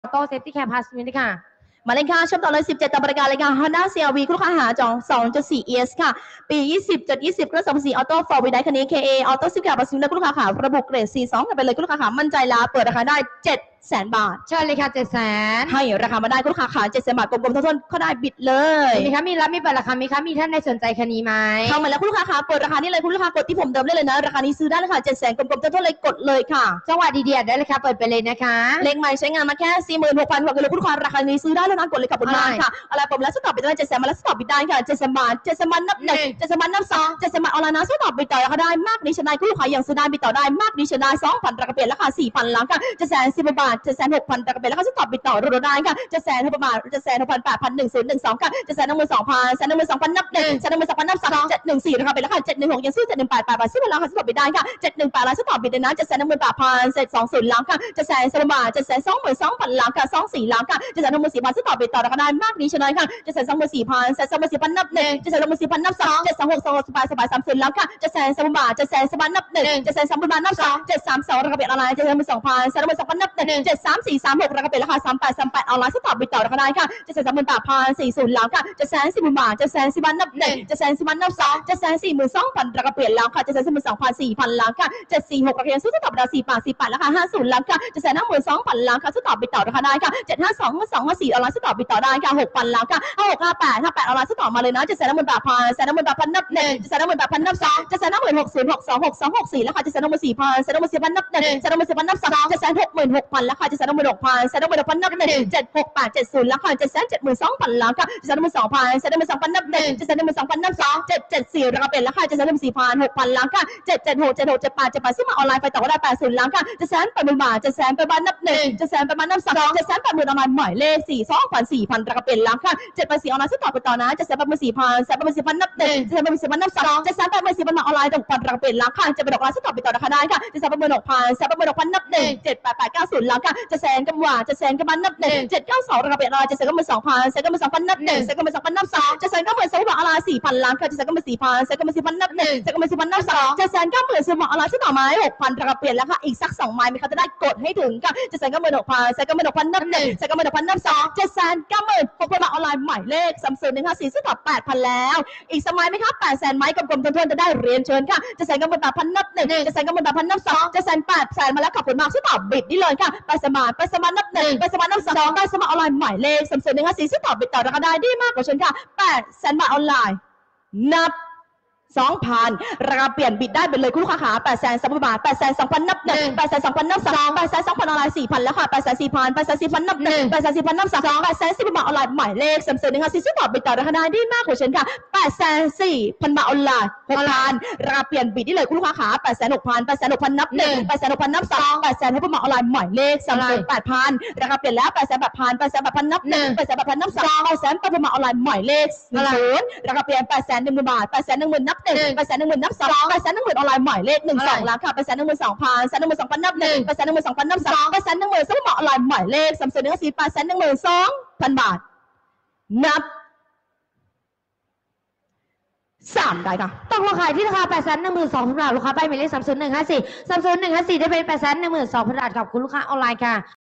โต้เซฟตี้แคร์พาสมินค่ะมาเลยค่ะชมต่อเลย17ต่อบริการเลยค่ะ Honda CR-V คุณลูกค้าหาจอง 2.4 ES ค่ะปี 20.20 เครื่อง2024 ออโต้ฟอร์วีไดคันนี้ KA ออโต้10 กับปัสซิมคุณลูกค้าค่ะระบุเกรด 42 กันไปเลยคุณลูกค้าค่ะมั่นใจลาเปิดราคาได้700,000 บาทเชิญเลยค่ะ700,000 ให้ราคามาได้คุณลูกค้าค่ะ700,000 บาทกลมๆทั้งๆเขาได้บิดเลยมีคะมีรับมีเปิดราคามีคะมีท่านใดสนใจคันนี้ไหมเข้ามาแล้วคุณลูกค้าค่ะเปิดราคานี้เลยคุณลูกค้ากดที่ผมเดิมได้เลยนะราคานี้ซื้อได้เลยค่ะ700,000 กลมๆทั้งๆเลยกดเลยค่ะจังหวะดีๆได้เลยค่ะเปิดไปเลยนะคะเลขใหม่ใช้งานมาแค่ 46,000 กว่ากิโลคุณลูกค้าราคานี้ซื้อได้แล้วนะกดเลยค่ะบนมาค่ะอะไรผมแล้วสต็อปไปได้700,000มาแล้วสต็อปไปได้ค่ะ700,000 บาท700,000 บาทนับ1 700,000 บาทนับ2 700,000 บาทออนไลน์นะสต็อปไปต่อราคาได้มากนี้ชนะคุณลูกค้ายังซื้อได้ไปต่อได้มากนี้ชนะ 2,000 ราคาเปลี่ยนราคา 4,000 ล้านค่ะ710,000 บาท706,000 ราคาเปลี่ยนราคาสต็อปไปต่อรถได้ค่ะ706,000 บาท706,800 1012ค่ะ712,000 712,000 นับ1 712,000 นับ2 714ราคาเปลี่ยนราคา716ยังซื้อ718 บาทซื้อเวลาค่ะสต็อปไปได้ค่ะ718ล้านสต็อปไปได้นะ718,000 720ล้านค่ะ720,000 บาท722,000 ล้านค่ะ24ล้านค่ะ724,000สต็อปไปต่อราคาได้มากนี้ชนะค่ะ724,000 724,000 นับ1 724,000 นับ2 726,228 30ล้านค่ะ720,000 บาท720,000 นับ1 730,000 บาทนับ2 732ราคาเปลี่ยนอะไร732,000 732,000 นับ1 73436ราคาเปลี่ยนราคา3838ออนไลน์สต็อปไปต่อราคาได้ค่ะ738,000 40ล้านค่ะ740,000 บาท740,000 บาทนับ1 740,000 บาทนับ2 742,000ราคาเปลี่ยนแล้วค่ะ742,000 4,000 ล้านค่ะ746ราคาซื้อสต็อปดาว48ราคา50ล้านค่ะ752,000 ล้านค่ะสต็อปไปต่อราคาได้ค่ะ752 254ออนไลน์สต็อปไปต่อได้ค่ะ6,000 ล้านค่ะ5658 58ออนไลน์สต็อปมาเลยนะ748,000 748,000 นับ1 748,000 นับ2 746,626,264ราคา764,000 764,000 นับ1 764,000 นับ2 766,000ราคา766,000 766,000 นับ1 76870ราคา772,000 ล้านค่ะ762,000 772,000 นับ1 772,000 นับ2 774ราคาเปลี่ยนราคา774,000 6,000 ล้านค่ะ776 76 78 78ซื้อมาออนไลน์ไปต่อก็ได้80ล้านค่ะ780,000 บาท780,000 บาทนับ1 780,000 บาทนับ2 780,000ออนไลน์หมายเลข424,000ราคาเปลี่ยนล้านค่ะ784ออนไลน์ซื้อต่อไปต่อนะ784,000 784,000 นับ1 784,000 นับ2 784,000มาออนไลน์ตรงปันราคาเปลี่ยนล้านค่ะ786ออนไลน์ซื้อต่อไปต่อราคาได้ค่ะ786,000 786,000 นับ1 78890ล้านค่ะ700,000กับว่า700,000กับนับ1 792ราคาเปลี่ยนออนไลน์792,000 792,000 นับ1 792,000 นับ2 792,000มาออนไลน์4,000 ล้านค่ะ794,000 794,000 นับ1 794,000 นับ2 790,000ซื้อมาออนไลน์ซื้อต่อไม้ 6,000 ราคาเปลี่ยนแล้วค่ะอีกสัก2ไม้มีเขาจะได้กดให้ถึงค่ะ796,000 796,000 นับ1 796,000 นับ2 796,000มาออนไลน์หมายเลข3014ซื้อต่อ 8,000 แล้วอีกสมัยไหมคะ800,000ไม้กลมๆทวนๆจะได้เรียนเชิญค่ะ798,000 นับ1 798,000 นับ2 708,000มาแล้วขอบคุณมากซื้อต่อบิดนี่เลยค่ะ8,000 บาท8,000 บาทนับ1 8,000 บาทนับ2 8,000 บาทออนไลน์หมายเลข3014ซื้อต่อบิดต่อราคาได้ดีมากกว่าเชิญค่ะ800,000 บาทออนไลน์นับ2,000ราคาเปลี่ยนบิดได้ไปเลยคุณลูกค้าขา800,000 บาท802,000 นับ1 802,000 นับ2 802,000ออนไลน์4,000แล้วค่ะ804,000 804,000 นับ1 804,000 นับ2 810,000 บาทออนไลน์หมายเลข3014ซื้อต่อบิดต่อราคาได้ดีมากกว่าเชิญค่ะ804,000 บาทออนไลน์6,000ราคาเปลี่ยนบิดได้เลยคุณลูกค้าขา806,000 806,000 นับ1 806,000 นับ2 800,000 บาทออนไลน์หมายเลข38,000ราคาเปลี่ยนแล้ว808,000 808,000 นับ1 808,000 นับ2 808,000 บาทออนไลน์หมายเลข0ราคาเปลี่ยน810,000 บาท810,000 นับ1 810,000 นับ2 810,000ออนไลน์หมายเลข12ล้านค่ะ812,000 812,000 นับ1 812,000 นับ2 810,000ซื้อมาออนไลน์หมายเลข3014 812,000 บาทนับ3ได้ค่ะต้องราคาที่ราคา812,000 บาทลูกค้าไปหมายเลข30,154 30,154ได้เป็น812,000 บาทขอบคุณลูกค้าออนไลน์ค่ะ